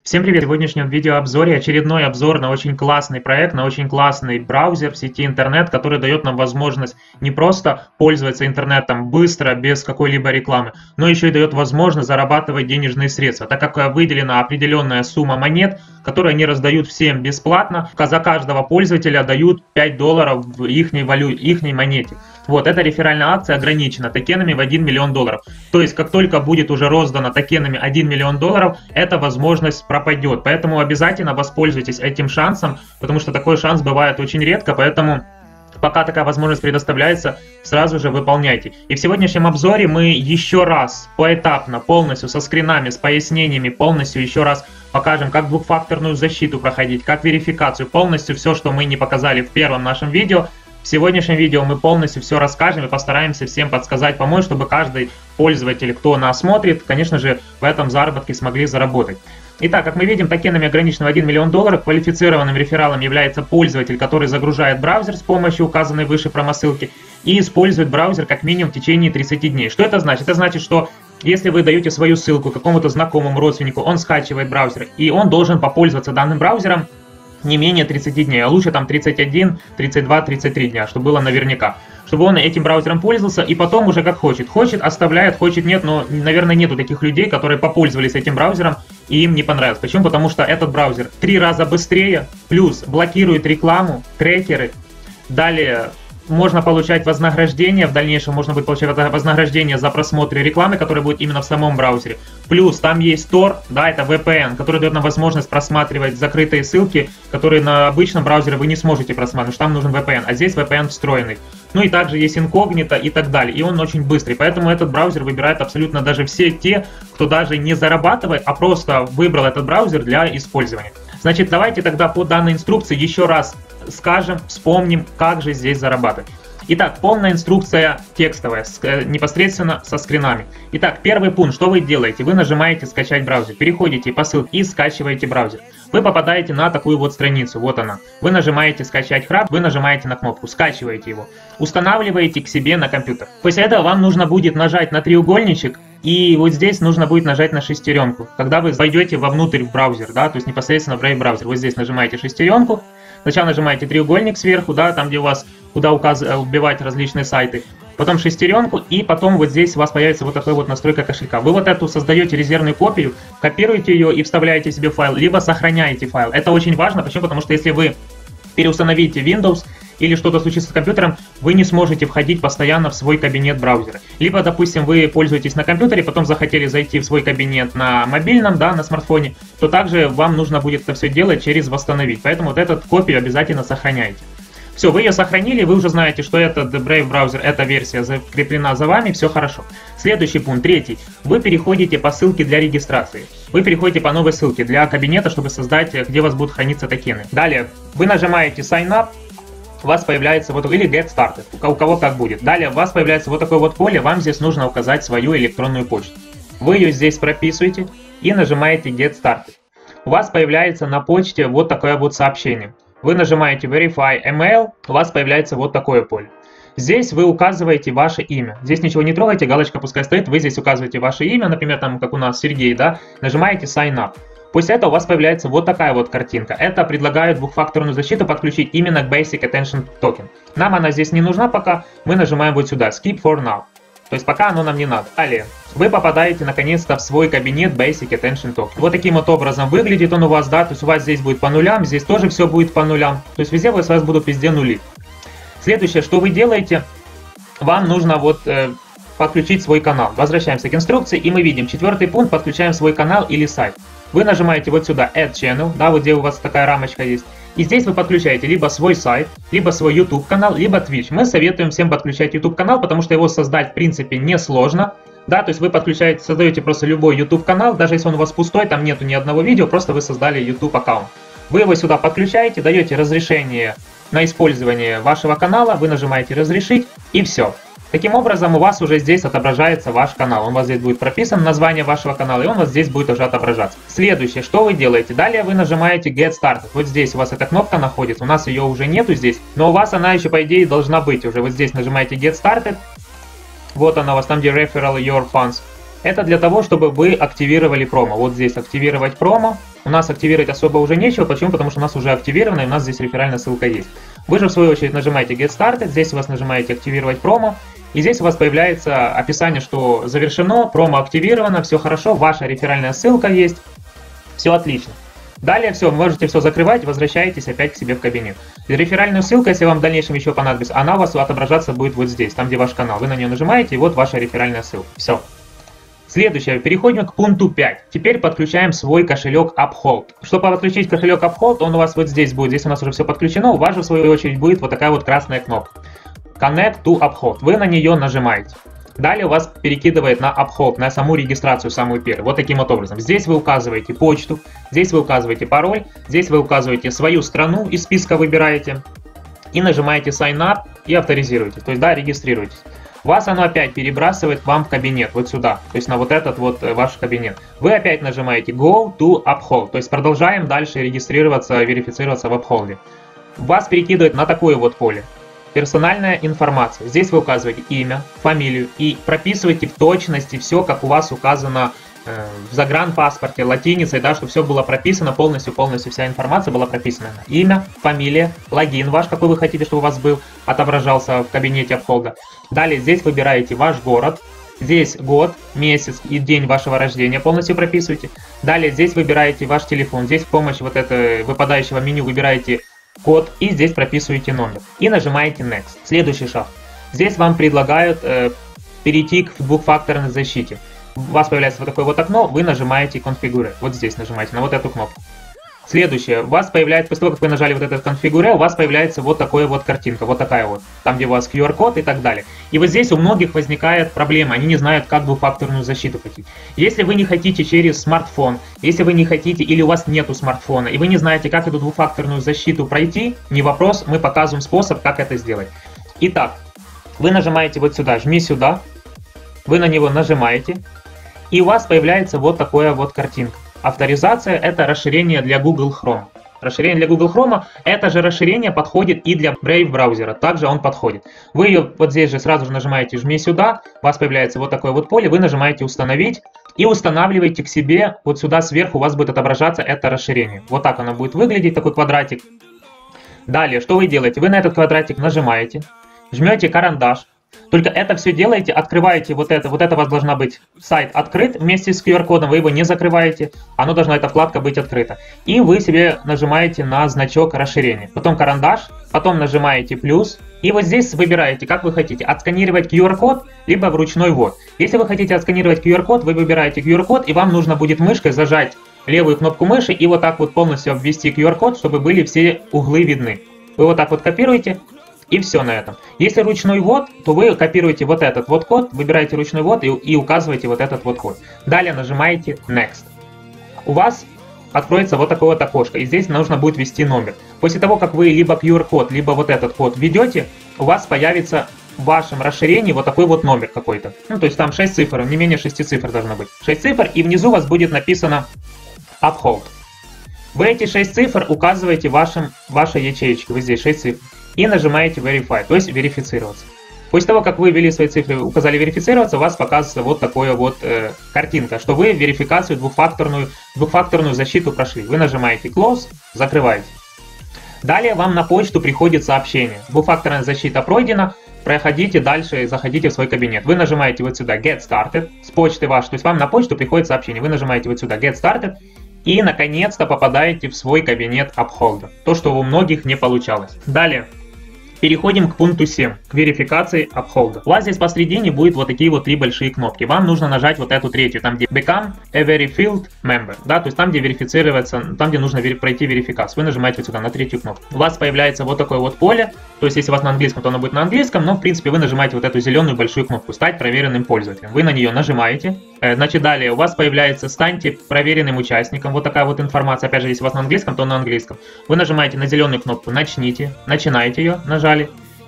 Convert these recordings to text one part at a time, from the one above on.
Всем привет! В сегодняшнем видеообзоре очередной обзор на очень классный проект, на очень классный браузер в сети интернет, который дает нам возможность не просто пользоваться интернетом быстро, без какой-либо рекламы, но еще и дает возможность зарабатывать денежные средства, так как выделена определенная сумма монет, которые они раздают всем бесплатно, за каждого пользователя дают $5 в ихней валюте, ихней монете. Вот, эта реферальная акция ограничена токенами в $1 миллион. То есть, как только будет уже роздано токенами $1 миллион, эта возможность пропадет. Поэтому обязательно воспользуйтесь этим шансом, потому что такой шанс бывает очень редко, поэтому пока такая возможность предоставляется, сразу же выполняйте. И в сегодняшнем обзоре мы еще раз поэтапно, полностью со скринами, с пояснениями, полностью еще раз покажем, как двухфакторную защиту проходить, как верификацию, полностью все, что мы не показали в первом нашем видео. В сегодняшнем видео мы полностью все расскажем и постараемся всем подсказать, помочь, чтобы каждый пользователь, кто нас смотрит, конечно же, в этом заработке смогли заработать. Итак, как мы видим, токенами ограниченного $1 миллион квалифицированным рефералом является пользователь, который загружает браузер с помощью указанной выше промосылки и использует браузер как минимум в течение 30 дней. Что это значит? Это значит, что если вы даете свою ссылку какому-то знакомому родственнику, он скачивает браузер, и он должен попользоваться данным браузером не менее 30 дней, а лучше там 31, 32, 33 дня, чтобы было наверняка. Чтобы он этим браузером пользовался и потом уже как хочет. Хочет, оставляет, хочет, нет, но, наверное, нету таких людей, которые попользовались этим браузером и им не понравилось. Почему? Потому что этот браузер 3 раза быстрее, плюс блокирует рекламу, трекеры. Далее можно получать вознаграждение, в дальнейшем можно будет получать вознаграждение за просмотр рекламы, которая будет именно в самом браузере. Плюс там есть Tor, да, это VPN, который дает нам возможность просматривать закрытые ссылки, которые на обычном браузере вы не сможете просматривать, потому что там нужен VPN, а здесь VPN встроенный. Ну и также есть инкогнито и так далее, и он очень быстрый, поэтому этот браузер выбирает абсолютно даже все те, кто даже не зарабатывает, а просто выбрал этот браузер для использования. Значит, давайте тогда по данной инструкции еще раз скажем, вспомним, как же здесь зарабатывать. Итак, полная инструкция текстовая, непосредственно со скринами. Итак, первый пункт, что вы делаете? Вы нажимаете «Скачать браузер», переходите по ссылке и скачиваете браузер. Вы попадаете на такую вот страницу, вот она. Вы нажимаете «Скачать храб», вы нажимаете на кнопку, скачиваете его, устанавливаете к себе на компьютер. После этого вам нужно будет нажать на треугольничек, и вот здесь нужно будет нажать на шестеренку, когда вы войдете вовнутрь в браузер, да, то есть непосредственно в Brave браузер. Вы здесь нажимаете шестеренку, сначала нажимаете треугольник сверху, да, там где у вас, куда вбивать различные сайты, потом шестеренку, и потом вот здесь у вас появится вот такая вот настройка кошелька. Вы вот эту создаете резервную копию, копируете ее и вставляете себе в файл, либо сохраняете файл. Это очень важно, почему? Потому что если вы переустановите Windows или что-то случится с компьютером, вы не сможете входить постоянно в свой кабинет браузера. Либо, допустим, вы пользуетесь на компьютере, потом захотели зайти в свой кабинет на мобильном, да, на смартфоне, то также вам нужно будет это все делать через «Восстановить». Поэтому вот эту копию обязательно сохраняйте. Все, вы ее сохранили, вы уже знаете, что этот Brave браузер, эта версия закреплена за вами, все хорошо. Следующий пункт, третий. Вы переходите по ссылке для регистрации. Вы переходите по новой ссылке для кабинета, чтобы создать, где у вас будут храниться токены. Далее, вы нажимаете Sign Up, у вас появляется вот, или Get Started, у кого как будет. Далее, у вас появляется вот такое вот поле, вам здесь нужно указать свою электронную почту. Вы ее здесь прописываете и нажимаете Get Started. У вас появляется на почте вот такое вот сообщение. Вы нажимаете Verify Email, у вас появляется вот такое поле. Здесь вы указываете ваше имя. Здесь ничего не трогайте, галочка пускай стоит, вы здесь указываете ваше имя, например, там, как у нас Сергей, да, нажимаете Sign Up. После этого у вас появляется вот такая вот картинка. Это предлагает двухфакторную защиту подключить именно к Basic Attention Token. Нам она здесь не нужна пока, мы нажимаем вот сюда, Skip for Now. То есть пока оно нам не надо. Далее, вы попадаете наконец-то в свой кабинет Basic Attention Token. Вот таким вот образом выглядит он у вас, да, то есть у вас здесь будет по нулям, здесь тоже все будет по нулям. То есть везде у вас будут везде нули. Следующее, что вы делаете, вам нужно вот подключить свой канал. Возвращаемся к инструкции, и мы видим четвертый пункт, подключаем свой канал или сайт. Вы нажимаете вот сюда Add Channel, да, вот где у вас такая рамочка есть. И здесь вы подключаете либо свой сайт, либо свой YouTube канал, либо Twitch. Мы советуем всем подключать YouTube канал, потому что его создать в принципе несложно. Да, то есть вы подключаете, создаете просто любой YouTube канал, даже если он у вас пустой, там нету ни одного видео, просто вы создали YouTube аккаунт. Вы его сюда подключаете, даете разрешение на использование вашего канала, вы нажимаете разрешить и все. Таким образом у вас уже здесь отображается ваш канал. У вас здесь будет прописано название вашего канала, и он у вас здесь будет уже отображаться. Следующее, что вы делаете? Далее вы нажимаете Get Started. Вот здесь у вас эта кнопка находится, у нас ее уже нету здесь, но у вас она еще по идее должна быть уже. Вот здесь нажимаете Get Started. Вот она у вас там, где Referral Your Funds. Это для того, чтобы вы активировали промо. Вот здесь активировать промо. У нас активировать особо уже нечего. Почему? Потому что у нас уже активировано, и у нас здесь реферальная ссылка есть. Вы же в свою очередь нажимаете Get Started. Здесь у вас нажимаете активировать промо. И здесь у вас появляется описание, что завершено, промо активировано, все хорошо, ваша реферальная ссылка есть. Все отлично. Далее все, можете все закрывать, возвращаетесь опять к себе в кабинет. И реферальную ссылку, если вам в дальнейшем еще понадобится, она у вас отображаться будет вот здесь, там где ваш канал. Вы на нее нажимаете, и вот ваша реферальная ссылка. Все. Следующее, переходим к пункту 5. Теперь подключаем свой кошелек Uphold. Чтобы подключить кошелек Uphold, он у вас вот здесь будет. Здесь у нас уже все подключено. У вас же в свою очередь будет вот такая вот красная кнопка. Connect to Uphold. Вы на нее нажимаете. Далее у вас перекидывает на Uphold, на саму регистрацию, самую первую. Вот таким вот образом. Здесь вы указываете почту, здесь вы указываете пароль, здесь вы указываете свою страну, из списка выбираете. И нажимаете Sign Up и авторизируетесь. То есть, да, регистрируетесь. Вас оно опять перебрасывает к вам в кабинет, вот сюда, то есть на вот этот вот ваш кабинет. Вы опять нажимаете Go to Uphold, то есть продолжаем дальше регистрироваться, верифицироваться в Uphold. Вас перекидывает на такое вот поле. Персональная информация. Здесь вы указываете имя, фамилию и прописываете в точности все, как у вас указано в загранпаспорте, латиницей, да, чтобы все было прописано, полностью вся информация была прописана. Имя, фамилия, логин ваш, какой вы хотите, чтобы у вас был, отображался в кабинете Uphold. Далее здесь выбираете ваш город, здесь год, месяц и день вашего рождения полностью прописываете. Далее здесь выбираете ваш телефон, здесь с помощью вот этого выпадающего меню выбираете код и здесь прописываете номер. И нажимаете Next. Следующий шаг. Здесь вам предлагают перейти к двухфакторной защите. У вас появляется вот такое вот окно, вы нажимаете Configure. Вот здесь нажимаете на вот эту кнопку. Следующее. У вас появляется, после того, как вы нажали вот этот Configure, у вас появляется вот такая вот картинка, вот такая вот. Там, где у вас QR-код и так далее. И вот здесь у многих возникает проблема. Они не знают, как двухфакторную защиту хотите. Если вы не хотите через смартфон, если вы не хотите или у вас нету смартфона, и вы не знаете, как эту двухфакторную защиту пройти, не вопрос, мы показываем способ, как это сделать. Итак, вы нажимаете вот сюда, жми сюда, вы на него нажимаете, и у вас появляется вот такая вот картинка. Авторизация – это расширение для Google Chrome. Расширение для Google Chrome, это же расширение подходит и для Brave браузера, также он подходит. Вы ее вот здесь же сразу же нажимаете «Жми сюда», у вас появляется вот такое вот поле, вы нажимаете «Установить» и устанавливаете к себе, вот сюда сверху у вас будет отображаться это расширение. Вот так оно будет выглядеть, такой квадратик. Далее, что вы делаете? Вы на этот квадратик нажимаете, жмете карандаш. Только это все делаете, открываете вот это у вас должна быть сайт открыт вместе с QR-кодом, вы его не закрываете, оно должна, эта вкладка быть открыта. И вы себе нажимаете на значок расширения, потом карандаш, потом нажимаете плюс, и вот здесь выбираете, как вы хотите, отсканировать QR-код, либо в ручной ввод. Если вы хотите отсканировать QR-код, вы выбираете QR-код, и вам нужно будет мышкой зажать левую кнопку мыши и вот так вот полностью обвести QR-код, чтобы были все углы видны. Вы вот так вот копируете. И все на этом. Если ручной ввод, то вы копируете вот этот вот код, выбираете ручной ввод и указываете вот этот вот код. Далее нажимаете Next. У вас откроется вот такое вот окошко, и здесь нужно будет ввести номер. После того, как вы либо QR-код, либо вот этот код введете, у вас появится в вашем расширении вот такой вот номер какой-то. Ну, то есть там 6 цифр, не менее 6 цифр должно быть. 6 цифр, и внизу у вас будет написано Uphold. Вы эти 6 цифр указываете в вашей ячеечке, вот здесь 6 цифр. И нажимаете Verify, то есть верифицироваться. После того, как вы ввели свои цифры, указали верифицироваться, у вас показывается вот такая вот картинка, что вы верификацию двухфакторную защиту прошли. Вы нажимаете Close, закрываете. Далее вам на почту приходит сообщение. Двухфакторная защита пройдена, проходите дальше, заходите в свой кабинет. Вы нажимаете вот сюда Get Started с почты вашей, то есть вам на почту приходит сообщение. Вы нажимаете вот сюда Get Started. И, наконец-то, попадаете в свой кабинет Uphold. То, что у многих не получалось. Далее. Переходим к пункту 7, к верификации Uphold. У вас здесь посредине будет вот такие вот 3 большие кнопки. Вам нужно нажать вот эту третью, там где Become a Verified Member. Да, то есть там, где верифицироваться, там, где нужно пройти верификацию. Вы нажимаете вот сюда, на третью кнопку. У вас появляется вот такое вот поле. То есть, если у вас на английском, то оно будет на английском, но, в принципе, вы нажимаете вот эту зеленую большую кнопку «Стать проверенным пользователем». Вы на нее нажимаете. Значит, далее у вас появляется «Станьте проверенным участником». Вот такая вот информация. Опять же, если у вас на английском, то на английском. Вы нажимаете на зеленую кнопку «Начните». Начинаете ее, нажали.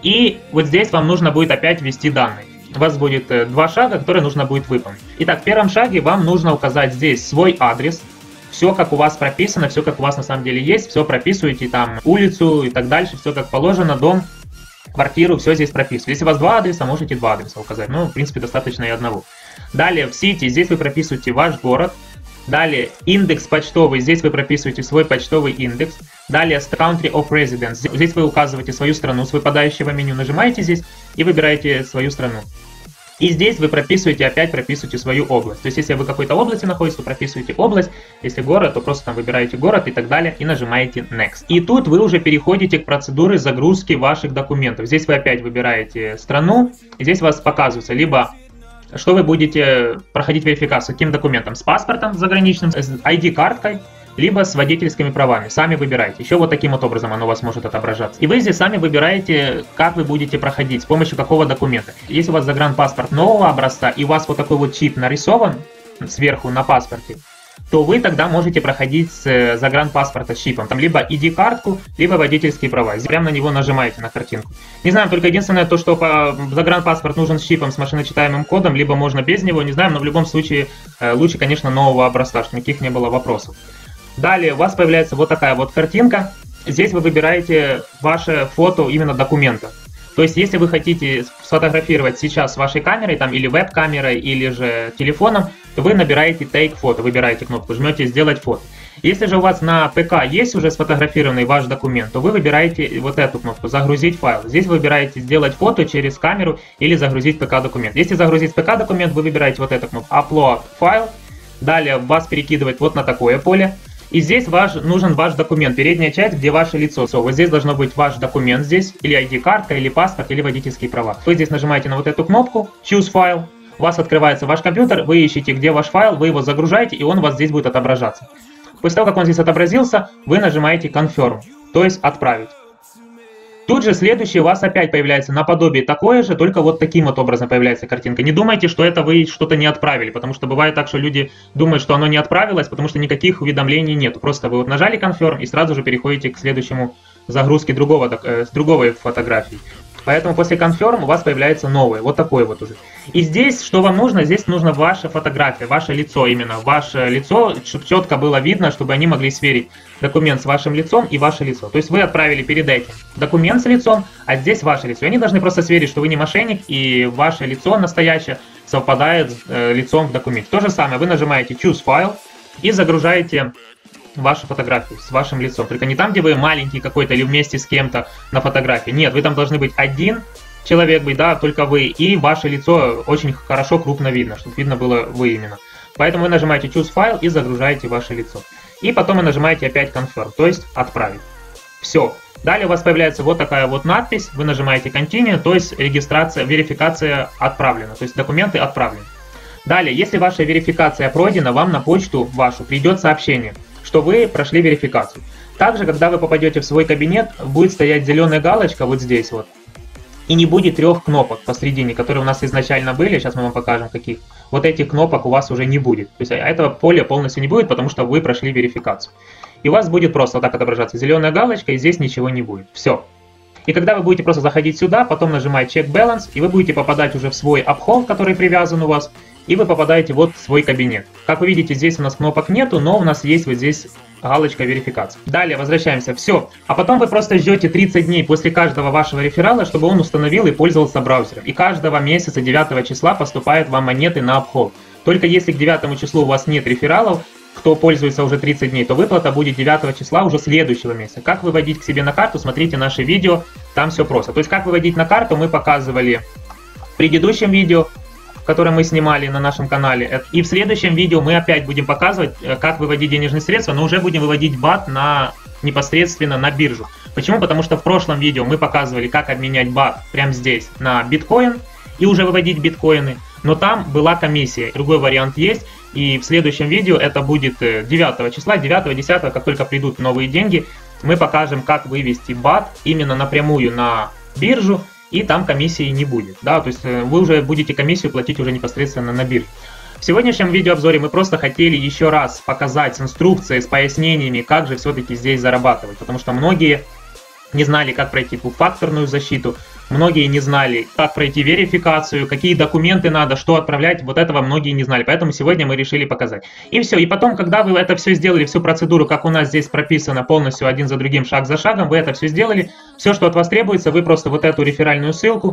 И вот здесь вам нужно будет опять ввести данные. У вас будет 2 шага, которые нужно будет выполнить. Итак, в первом шаге вам нужно указать здесь свой адрес. Все, как у вас прописано, все, как у вас на самом деле есть, все прописываете, там, улицу и так дальше, все как положено, дом, квартиру, все здесь прописываете. Если у вас 2 адреса, можете 2 адреса указать, ну, в принципе, достаточно и одного. Далее в сети, здесь вы прописываете ваш город. Далее индекс почтовый, здесь вы прописываете свой почтовый индекс. Далее country of residence, здесь вы указываете свою страну с выпадающего меню, нажимаете здесь и выбираете свою страну. И здесь вы опять прописываете свою область. То есть если вы в какой-то области находитесь, то прописываете область. Если город, то просто там выбираете город и так далее и нажимаете Next. И тут вы уже переходите к процедуре загрузки ваших документов. Здесь вы опять выбираете страну, и здесь у вас показывается либо что вы будете проходить верификацию, каким документом, с паспортом заграничным, с ID-карткой, либо с водительскими правами. Сами выбирайте. Еще вот таким вот образом оно у вас может отображаться. И вы здесь сами выбираете, как вы будете проходить, с помощью какого документа. Если у вас загранпаспорт нового образца, и у вас вот такой вот чип нарисован сверху на паспорте, то вы тогда можете проходить с загранпаспорта с чипом. Там либо ID-картку, либо водительские права. Здесь прямо на него нажимаете, на картинку. Не знаю, только единственное то, что загранпаспорт нужен с чипом, с машиночитаемым кодом, либо можно без него, не знаю, но в любом случае лучше, конечно, нового образца, чтобы никаких не было вопросов. Далее у вас появляется вот такая вот картинка. Здесь вы выбираете ваше фото именно документа. То есть, если вы хотите сфотографировать сейчас с вашей камерой, там, или веб-камерой, или же телефоном, то вы набираете Take Photo, выбираете кнопку, жмете «Сделать фото». Если же у вас на ПК есть уже сфотографированный ваш документ, то вы выбираете вот эту кнопку «Загрузить файл». Здесь вы выбираете «Сделать фото через камеру» или «Загрузить ПК-документ». Если загрузить ПК-документ, вы выбираете вот эту кнопку «Upload файл». Далее вас перекидывает вот на такое поле. И здесь нужен ваш документ, передняя часть, где ваше лицо. Вот здесь должно быть ваш документ здесь, или ID-картка, или паспорт, или водительские права. Вы здесь нажимаете на вот эту кнопку Choose File, у вас открывается ваш компьютер, вы ищете, где ваш файл, вы его загружаете, и он у вас здесь будет отображаться. После того, как он здесь отобразился, вы нажимаете Confirm, то есть Отправить. Тут же следующий у вас опять появляется наподобие такое же, только вот таким вот образом появляется картинка. Не думайте, что это вы что-то не отправили, потому что бывает так, что люди думают, что оно не отправилось, потому что никаких уведомлений нет. Просто вы вот нажали Confirm и сразу же переходите к следующему загрузке с другой фотографии. Поэтому после Confirm у вас появляется новое, вот такое вот уже. И здесь, что вам нужно? Здесь нужна ваша фотография, ваше лицо именно. Ваше лицо, чтобы четко было видно, чтобы они могли сверить документ с вашим лицом и ваше лицо. То есть вы отправили перед этим документ с лицом, а здесь ваше лицо. И они должны просто сверить, что вы не мошенник, и ваше лицо настоящее совпадает с лицом в документе. То же самое, вы нажимаете Choose File и загружаете вашу фотографию с вашим лицом. Только не там, где вы маленький какой-то или вместе с кем-то на фотографии. Нет, вы там должны быть один человек, да, только вы. И ваше лицо очень хорошо, крупно видно, чтобы видно было вы именно. Поэтому вы нажимаете Choose File и загружаете ваше лицо. И потом вы нажимаете опять Confirm, то есть Отправить. Все. Далее у вас появляется вот такая вот надпись. Вы нажимаете Continue, то есть верификация отправлена. То есть документы отправлены. Далее, если ваша верификация пройдена, вам на почту вашу придет сообщение, что вы прошли верификацию. Также, когда вы попадете в свой кабинет, будет стоять зеленая галочка вот здесь вот. И не будет 3 кнопок посередине, которые у нас изначально были. Сейчас мы вам покажем, каких. Вот этих кнопок у вас уже не будет. То есть этого поля полностью не будет, потому что вы прошли верификацию. И у вас будет просто вот так отображаться зеленая галочка, и здесь ничего не будет. Все. И когда вы будете просто заходить сюда, потом нажимать Check Balance, и вы будете попадать уже в свой Uphold, который привязан у вас, и вы попадаете вот в свой кабинет. Как вы видите, здесь у нас кнопок нету, но у нас есть вот здесь галочка верификации. Далее возвращаемся, все. А потом вы просто ждете 30 дней после каждого вашего реферала, чтобы он установил и пользовался браузером. И каждого месяца 9 числа поступают вам монеты на Uphold. Только если к 9 числу у вас нет рефералов, кто пользуется уже 30 дней, то выплата будет 9 числа уже следующего месяца. Как выводить к себе на карту, смотрите наше видео, там все просто. То есть как выводить на карту мы показывали в предыдущем видео, которое мы снимали на нашем канале. И в следующем видео мы опять будем показывать, как выводить денежные средства, но уже будем выводить бат непосредственно на биржу. Почему? Потому что в прошлом видео мы показывали, как обменять бат прямо здесь на биткоин и уже выводить биткоины, но там была комиссия. Другой вариант есть, и в следующем видео, это будет 9 числа, 9-10, как только придут новые деньги, мы покажем, как вывести бат именно напрямую на биржу, и там комиссии не будет. Да? То есть вы уже будете комиссию платить уже непосредственно на бирже. В сегодняшнем видеообзоре мы просто хотели еще раз показать с инструкцией, с пояснениями, как же все-таки здесь зарабатывать. Потому что многие не знали, как пройти двухфакторную защиту, многие не знали, как пройти верификацию, какие документы надо, что отправлять, вот этого многие не знали. Поэтому сегодня мы решили показать. И все. И потом, когда вы это все сделали, всю процедуру, как у нас здесь прописано полностью один за другим, шаг за шагом, вы это все сделали, все, что от вас требуется, вы просто вот эту реферальную ссылку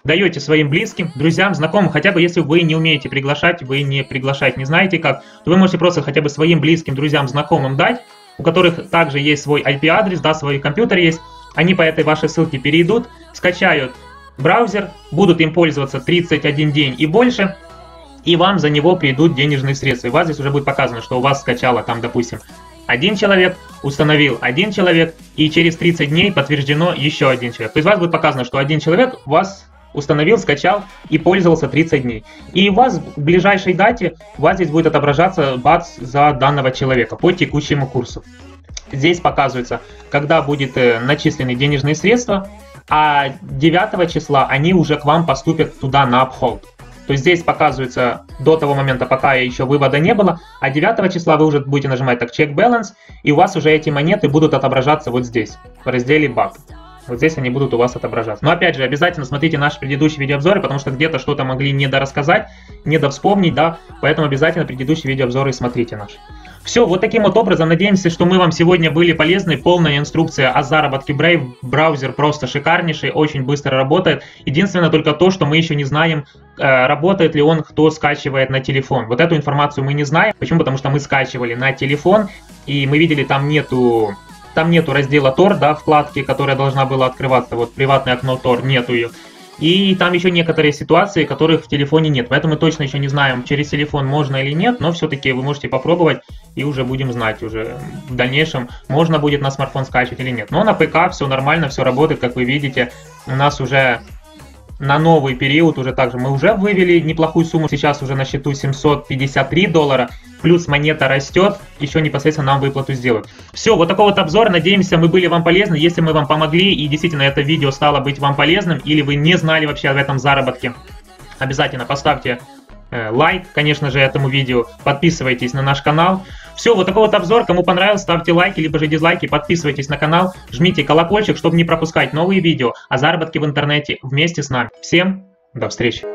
даете своим близким, друзьям, знакомым, хотя бы если вы не умеете приглашать, вы не приглашать не знаете как, то вы можете просто хотя бы своим близким, друзьям, знакомым дать, у которых также есть свой IP-адрес, да, свой компьютер есть, они по этой вашей ссылке перейдут, скачают браузер, будут им пользоваться 31 день и больше, и вам за него придут денежные средства. И у вас здесь уже будет показано, что у вас скачало там, допустим, 1 человек, установил 1 человек, и через 30 дней подтверждено еще 1 человек. То есть у вас будет показано, что 1 человек у вас установил, скачал и пользовался 30 дней. И у вас в ближайшей дате у вас здесь будет отображаться бац за данного человека по текущему курсу. Здесь показывается, когда будут начислены денежные средства, а 9 числа они уже к вам поступят туда на uphold. То есть здесь показывается до того момента, пока еще вывода не было, а 9 числа вы уже будете нажимать так check balance, и у вас уже эти монеты будут отображаться вот здесь, в разделе BAC. Вот здесь они будут у вас отображаться. Но опять же, обязательно смотрите наши предыдущие видеообзоры, потому что где-то что-то могли недорассказать, недовспомнить, да, поэтому обязательно предыдущие видеообзоры смотрите наши. Все, вот таким вот образом, надеемся, что мы вам сегодня были полезны. Полная инструкция о заработке Brave. Браузер просто шикарнейший, очень быстро работает. Единственное только то, что мы еще не знаем, работает ли он, кто скачивает на телефон. Вот эту информацию мы не знаем. Почему? Потому что мы скачивали на телефон, и мы видели, там нету раздела Tor, да, вкладки, которая должна была открываться. Вот приватное окно Tor, нету ее. И там еще некоторые ситуации, которых в телефоне нет. Поэтому мы точно еще не знаем, через телефон можно или нет, но все-таки вы можете попробовать и уже будем знать уже в дальнейшем, можно будет на смартфон скачивать или нет. Но на ПК все нормально, все работает, как вы видите. У нас уже на новый период уже также мы уже вывели неплохую сумму. Сейчас уже на счету $753. Плюс монета растет, еще непосредственно нам выплату сделают. Все, вот такой вот обзор. Надеемся, мы были вам полезны. Если мы вам помогли и действительно это видео стало быть вам полезным, или вы не знали вообще об этом заработке, обязательно поставьте лайк, конечно же, этому видео. Подписывайтесь на наш канал. Все, вот такой вот обзор. Кому понравилось, ставьте лайки, либо же дизлайки. Подписывайтесь на канал, жмите колокольчик, чтобы не пропускать новые видео о заработке в интернете вместе с нами. Всем до встречи!